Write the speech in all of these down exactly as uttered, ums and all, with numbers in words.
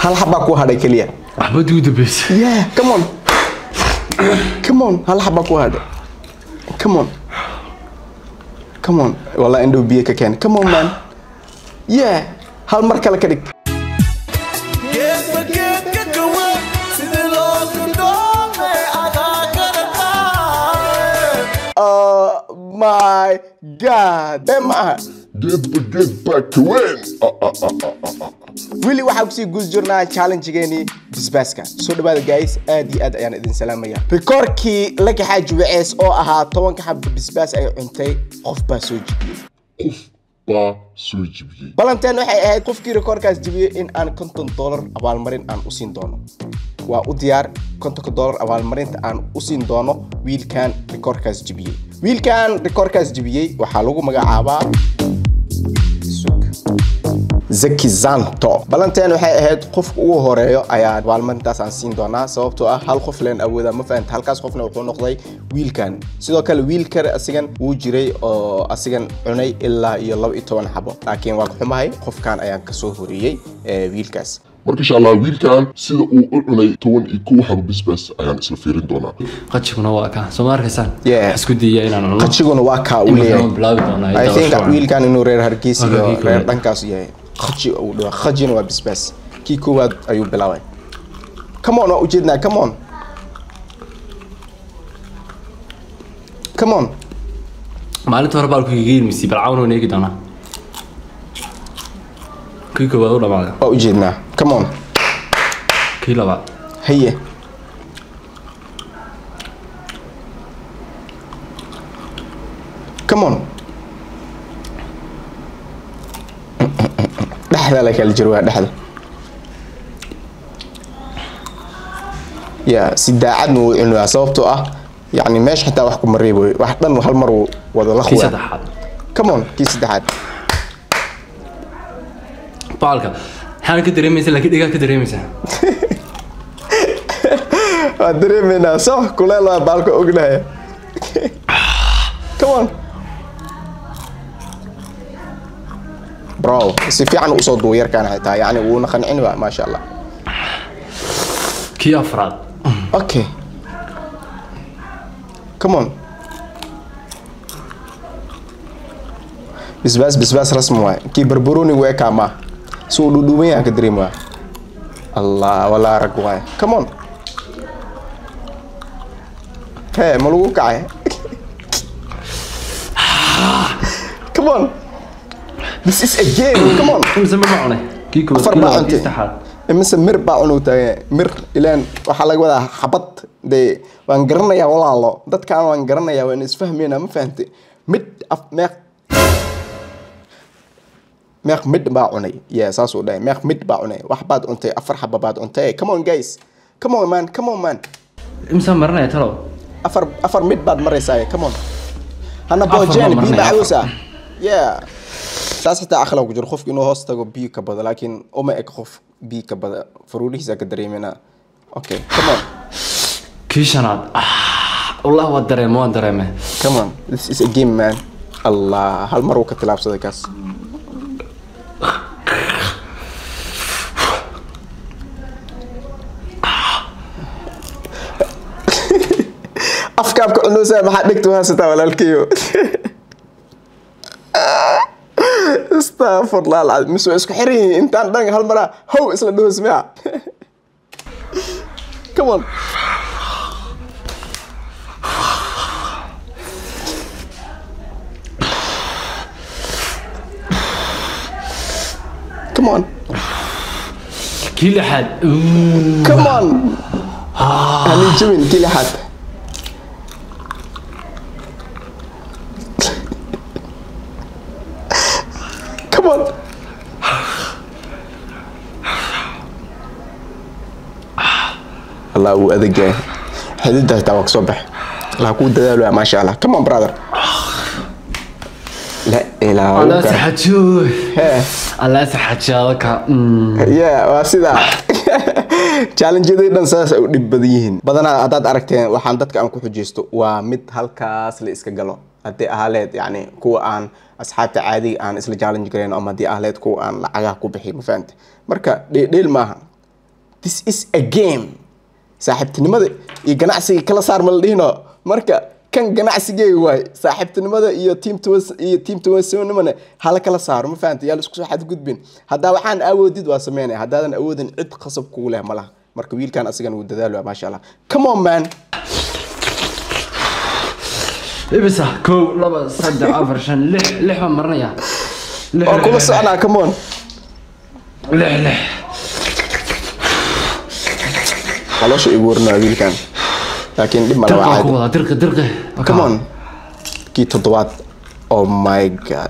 هل حبكوا هذا كليا أحمد يود بس yeah come on come on هل حبكوا هذا come on come on والله عنده بيه كان come on man yeah هل مركل كدك oh my god دمعة Get get back to win. wili waxa ku sii guus jirnaa challenge geeni bisbaaska soo dhawaada guys aad iyo aad ayaan idin salaamaya rekoorkii laga xaaj wicees oo ahaa toban ka xab bisbaas ay cuntay qof baa soo jibiyay Ba soo jibiyay balanteen waxay ahayd qofkii rekoorkaas jibiyay in aan konton dollar abaalmarin aan u siin doono waa u diyaar konton dollar abaalmarinta aan u siin doono wiilkan rekoorkaas jibiyay wiilkan rekoorkaas jibiyay waxa lagu magacaabaa Zaki Zanto balanteen waxay ahayd qofka ugu horeeyo ayaa abaalmarintaas aan siin doonaa sababtoo ah hal qof leen awooda ma fahanti halkaas qofna wuxuu noqday wiilkan sidoo kale wiilkar asigan uu jiray oo asigan cunay ilaa iyo laba iyo toban xabo laakiin waa xumahay qofkan ayaan ka soo horiyay ee wiilkaas marka insha Allah wiilkan sida uu u cunay toban iyo kow xabo bisbas ayaan isla fiirin doonaa qajiguna waa ka soo markaysan Yeah. isku diyay inaan cuno qajiguna waa ka uu Inuu leeyahay bilaabi doonaa I think wiilkan inuu reer Hargeysa iyo Hargeysa. reer dhankaas yahay qaji uu dhaw qajina waa bisbas kii koowaad ayuu bilaabay come on waa ujeednaa come on come on maalinta hore baalku iga yimisi bal caawno neegi doona kii koowaad u dhamaaday waa ujeednaa come on kii labaad haye come on dhexda la kala jiro waa dhexda ya si daacadna uu cunaa sababtoo ah yani meesha xitaa wax ku mareebo wax dhan hal mar uu wada la kii khwaa saddexaad come on kii saddexaad baalka waxaan ka dareemaysaa laakiin dhigaa ka dareemaysaa waa dareemeynaa soo kuleel waa baalka ognahay come on bro si fiican u soo duuyar kan xitaa yani uu naqancin waa ma sha Allah kii afraad okay come on bisbas bisbas rasmi waay kii barbaroni way kama soo dhudhuumaya ka dareemaa Allah wala rag waay come on hey ma lagu kacay come on this is a game come on imse ma cunay kii koowaad Afar kii baa labaad kii cuntay. saddexaad imise mir baa cunuu taagay mir ilaan waxaa laga wadaa xabad dee waan garanayaa walaalo dadkaan waan garanayaa waan isfahmaynaa ma fahantay mid af meeq meeq mid baa cunay yeah saas uu dhahay meeq mid baa cunay wax baad cuntay afar xaba baad cuntay come on guys come on man come on man imse marinaya talo afar afar mid baad maraysaa come on hana Afar boojeen baan bii marinaya, bacawsa yeah saas xitaa akhlaaq ku jiro qofka inuu hoos tago bii ka bada laakiin uma eg qof bii ka bada faruurihiisa ka dareemina okay come on kii shanaad ah wallah waa dareemo waan dareeme come on this is a game man Allah hal mar uu ka tilaabsaday kaas afkaabka cunusa maxaa dhigtu haasata walaalkiyo استغفر الله العظيم مسوي اسكو حري انت دنگ هل مره هو اسلا دوس ميا كم on come on kii lixaad come on هني جمين كل حد come on الله هو أذكى حديده توك صبح لا كود دلوا ما شاء الله come on brother لا إله الله إلا saxajoy الله الله saxajaadka yeah waa sida challenge-yada saas ay u dhib badan yihiin badanaa hadaad aragteen waxaan dadka aan ku xujeysto waa mid halkaas la iska galo hadii ahaleed yani kuwa aan asxaabta caadiga aan isla challenge gareyn ama hadii ahaleed kuwa aan lacagaha ku bixin ma fahamtay marka dheel maaha this is a game saaxiibtinimada iyo ganacsiga kala saar ma la dhihino marka kan ganacsigeey waay saaxiibtinimada iyo team toos iyo team toosnimana hala kala saaro ma fahanti yaa isku soo xad gudbin hadaa waxaan awoodid waa sameynay hadaadan awoodin cid qasab kugu leh malaha marka wiilkan asigan uu dadaalo ma sha Allah come on man ibisa ko laba saddex afar shan lix lix ma marnaya lix oo kula socnaa come on lix lix خلاص يورنا ويلكان لكن دي ما لها عادي درقه درقه كمان كي تضوات او ماي جاد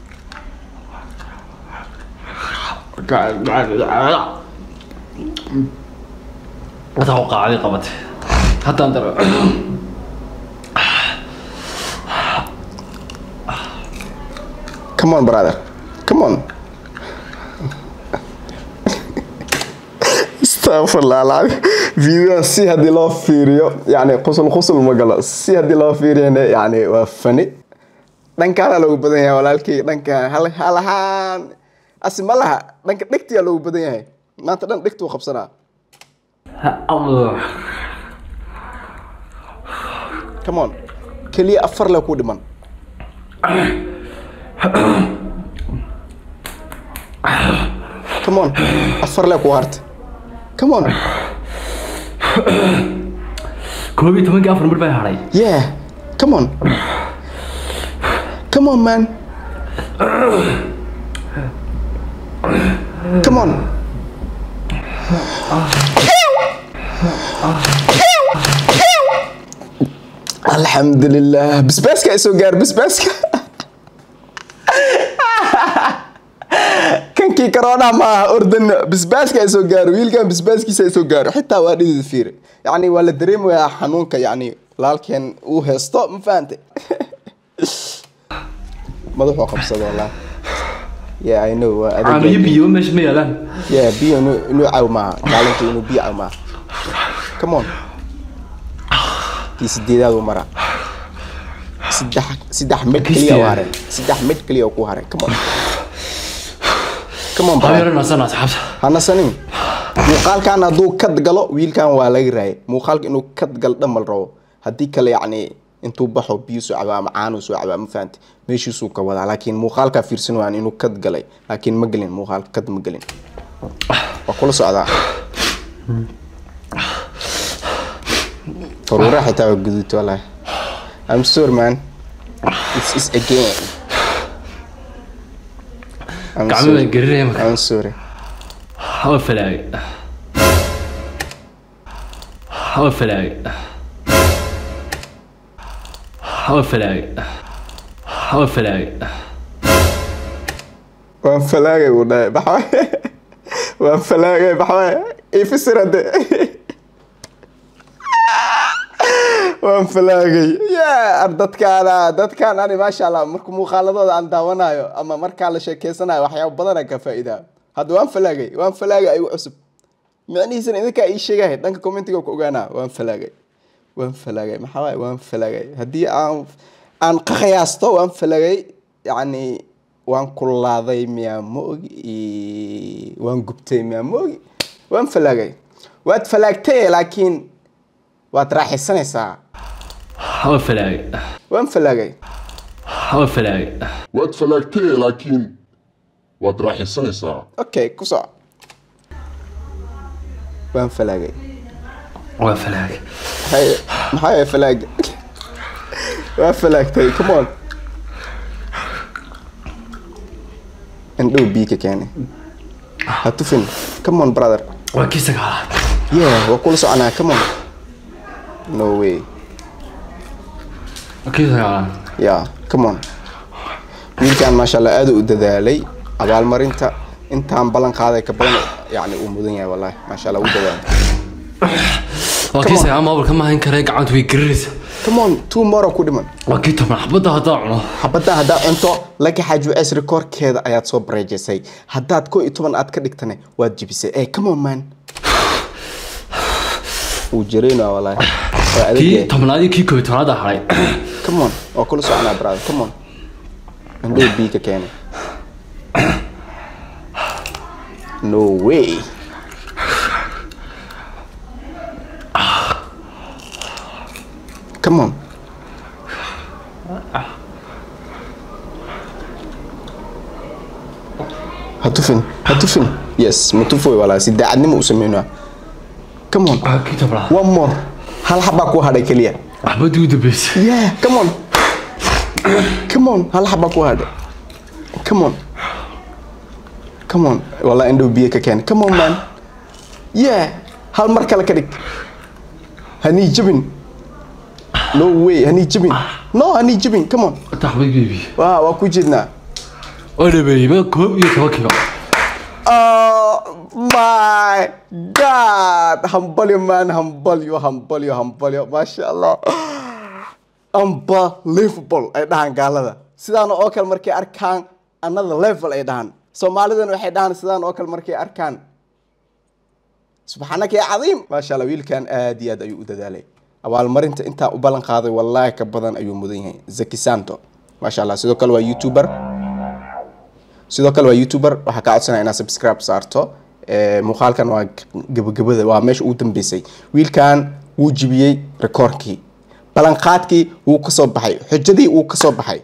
اتوقع علي قبت حتى اندر كمان برادر كمان استغفر الله العظيم فيديو سي هدي لو فيريو يعني قصل قصل مقلا سي هدي لو فيريو يعني وفني دنكا لو بدن yahay walaalkii dhanka hal halahan asma laha dhanka dhigtiya loo badan yahay maanta dhan dhigtu qabsanaa come on kaliya afar la ku dhiman come on afar la ku harta come on كوبي تمنك أفر مربع هاي yeah come on come on man come on الحمد لله بس بس كأسو جار بس بس كان كي كورونا ما أردن بس بس كأسو جار ويل كان بس بس كي سيسو جار حتى وادي الفير يعني ولا دريم ويا حنونك يعني لكن وه ستوب ما فهمت ما ضحوا قبصة والله يا I know عم يبيو مش ميلان يا بيو إنه إنه عاو ما قالوا إنه بيو عاو ما come on كي سديدا ومرة سدح سدح مد كليا وهري سدح مد كليا وكوهري come on come on غير نصنا صاحب أنا سنين مقال كان هدو كد قلو ويل كان والي راي مقال إنه كد قل دم الرو هديك اللي يعني انتو بحو بيسو عبا معانو سو عبا مفانت ماشي سو كودا لكن مقال كفيرسنو يعني إنه كد قلي لكن مقلين مقال كد مقلين وكل سعدا فرورة حتى وقدوت والله I'm sorry man this is a game I'm sorry I'm sorry هو فلاي هو فلاي هو فلاي هو فلاي وان فلاقي ولا بحوي وان فلاقي بحوي ايه في السرد وان فلاقي يا ardadka ana dadkan ani ma sha Allah markuu muuqaaladooda aan daawanayo ama marka la sheekeysanayo waxyaabo badan ka faa'iido hadda waan falaagay waan falaagay ay cusub macnihiisana idinka ay sheegay dhanka commentiga ku ogaana waan falaagay waan falaagay maxaa waay waan falaagay hadii aan aan qiyaasto waan falaagay yani waan kulaaday miya moogi waan gubtay miya moogi waan falaagay waad falaagtay laakiin waad raaxaysanaysaa هو فلاي وين فلاقي هو فلاي وقت فلاقتي لكن وقت راح السنة ساعة اوكي كوسع وين فلاقي وين فلاي هاي هاي فلاقي وين فلاقتي كمون ندو بيك يعني هتفين كمون برادر وكيسك على يا وكل سعنا كمون نو واي وكيسك على يا كمون wiilkan ما شاء الله aad u dadaalay abaal marinta intaan balan qaaday ka badan yani uu mudan yahay wallahi ما شاء الله u dadaalay وكيسك ama awalka ma hayn karay gacanta way gariraysa كمون تو مره ku dhiman وكيتو من xabada hada cuno xabada hada cunto laki xaju es record-keeda ayaad soo bareejisay hadaad ko iyo toban aad ka dhigtane waad jibisay ee come on man uu jireena wallahi كي تمنادي كي كوي تنادا هاي come on oo kula soconaa brother come on ندو بيك كاني no way come on hatufin hatufin yes mutufo wala si daacadnimo u sameeyna come on كده بلا one more hal xaba ku hadhay kaliya أحمد يود بس yeah come on come on hal xaba ku hadhay come on come on wala indho biyo ka keen come on man yeah hal mar kale ka dhig hani jabin no way hani jabin no hani jabin come on تحبي بيبي waa waa ku jeednaa أنا بيبي كوب يتوكل oh my god humble man humble you humble you humble you masha Allah unbelievable ay dhahan gaalada sidaan oo kale markay arkaan another level ay dhahan Soomaalidan waxay dhahan sidaan oo kale markay arkaan subhanaka ya azim masha Allah wiilkan aad iyo aad ayuu u dadaalay abaal marinta inta u balan qaaday wallahi ka badan ayuu mudan yahay Zaki Santo masha Allah sidoo kale waa youtuber sidoo kale waa youtuber waxa ka codsanaa inaad subscribe saarto ee muuqaalkan waa gabagabada waa meesha uu dambeysay wiilkan wuu jibiyay rekoorkii balan qaadkii wuu ka soo baxay xujadii uu ka soo baxay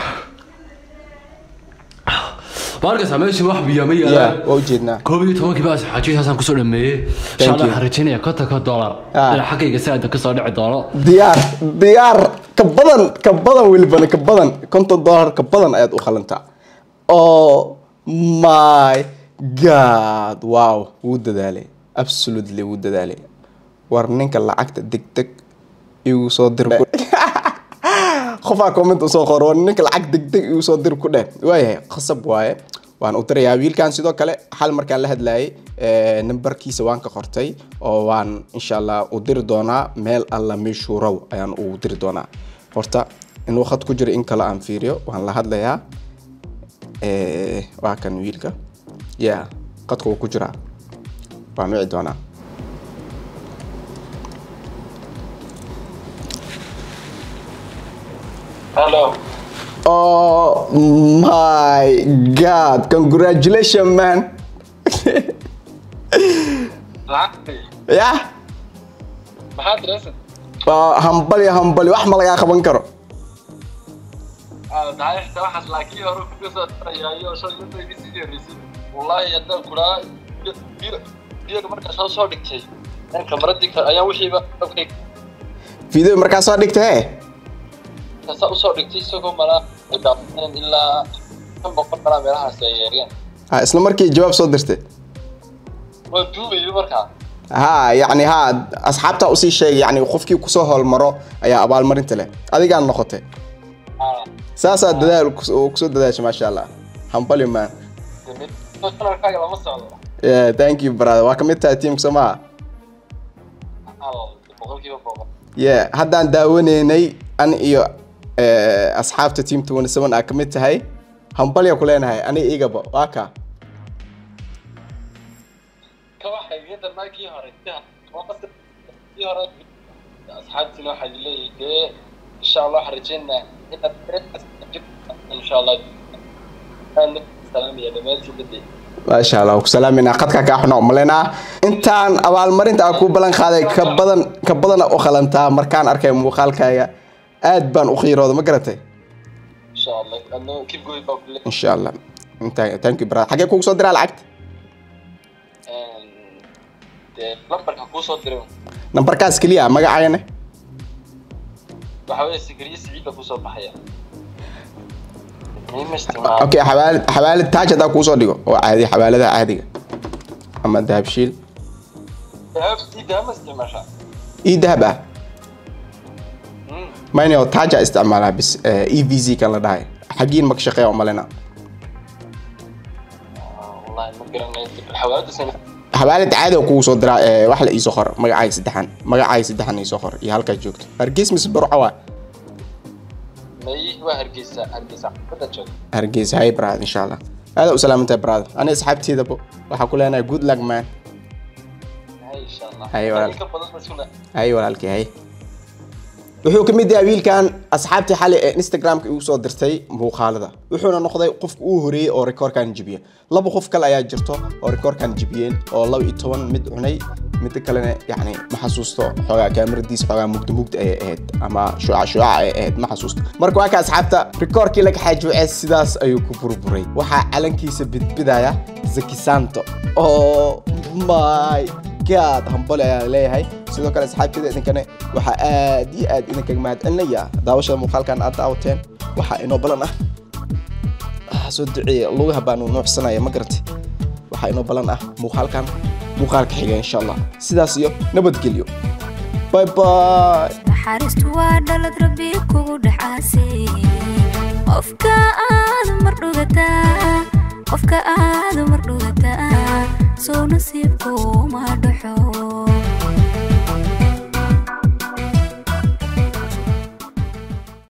بارك سامي شو واحد بيومي يا وجدنا كوبي تومك بس حاجي حسن كسر دمي ان شاء الله حرجينيا كتا كدولار حقيقه ساعه كسر دحي دولار ديار ديار كبدن كبدن ولبن كبدن كنت دولار كبدن اياد u khalanta oh my god wow wuu dadaalay absolutely wuu dadaalay war ninka lacagta degdeg igu soo dir ku خوفا كومنت soo qoro ninka lacag degdeg uu soo dir ku dheer waayahay qasab waaye waan u dirayaa wiilkan sidoo kale hal markaan la hadlayay ee numberkiisa waan ka qortay oo waan insha Allah u diri doonaa meel alla meeshuurow ayaan u diri doonaa horta in waqt ku jiro in kala aan fiiriyo waan la hadlayaa ee waa kan wiilka yeah qadka uu ku jira waan wici doonaa Hello. Oh my god, congratulations man. Lacagtii. Yeah. Maxaad raasad? Waa hambali hambali wax ma laga qaban karo. Ah, daayixta waxaas laakiin hore ku soo tarayaayo soo inta idin sidii risid. Wallahi hadda kula biyo marka soo soo dhigtay. Tan kamaradii ayaan wixiiba okay. Video marka soo dhigtay. Taasa u soo dhigtay isagoo mala dhaafeen ilaa kan boqol mara meelahaas ay yeereen. Ah isla markii jawaab soo dirtay. Waa duubay markaa. ها يعني ها أصحابته أصي شيء يعني وقفكي كسوه هالمرة أي أبال مرين تله هذه كان نقطة ساسا دلال وكسو دلال ما شاء الله همبلي مان yeah thank you brother وكملت تيم كسماء yeah هذا داوني ني أنا إيو أصحاب تيم تون سمن أكملت هاي همبلي كلنا هاي أنا إيجابا واكا كواحد يقدر ما كي هرتها ما بس كي هرت أصحابتي لو حد لي ده إن شاء الله حرجنا إن شاء الله أنا سلام يا دمتي بدي ما شاء الله وسلامنا قدك كاحنا ملنا انتان أول مرة أكو بلن خاذ كبدن كبدن أخلنتا مركان أركي مخالكايا أدبان أخير هذا ما قرأته إن شاء الله أنه كيف قوي بقول إن شاء الله أنت تانك برا حاجة كوك صدر على العقد نمبرك كو soo diray numberkaas kaliya magacayna waxa weeye sigiriis ciid ku soo baxaya okay xawaalid xawaalid taaj hada ku soo dhigo oo caadi xawaalada caadiga ama dahab shiil dahab dahab isticmaasha ii dahab ah mayne oo taaj isticmaala bis e v z kan la dhahay xaqiin ma ka shaqeeyo malena wallahi ma garanay xawaalid sano حوالد عادي وكو سو درا ee wax la ii soo qor magacay saddexan magacay saddexan ii soo qor iyo halka joogto hargeys mis burcawa may waa hargeysa hargeysa wada joog hargeys hay brad insha Allah hada u salaamta brad ana asxaabteyda waxa ku leenahay good luck man hay insha Allah hay walaal hay walaalkii hay wuxuu ka mid yahay wiilkan asxaabtii xalay ee Instagram-ka uu soo dirtay muuqaalada wuxuuna noqday qofka uu horeeyay oo rekoorkan jibiya laba qof kale ayaa jirto oo rekoorkan jibiyeen oo laba iyo toban mid cunay mid kalena yani ma xasuusto xogaa kaamiradiis xogaa mugdi mugdi ay ahayd ama shuuca shuuca ay ahayd ma xasuusto marka waa ka asxaabta rekoorkii laga xajuucay sidaas ayuu ku burburay waxa calankiisa bidbidaya Zaki Santo oh my god hambal ayaa leeyahay sidoo kale asxaabtida idinkana waxa aad iyo aad idinka mahadcelinaya daawashada muuqaalkan aad daawteen waxa inoo balan ah soo duceeyo lugaha baan u nuuxsanaya ma gartay waxa inoo balan ah muuqaalkan muuqaalka xiga insha Allah sidaas iyo nabadgelyo bye bye naxariistu waa dhalad rabbi kugu dhaxaasay qofka aad mar dhugataa qofka aad mar dhugataa soo nasiibku ma dhaxo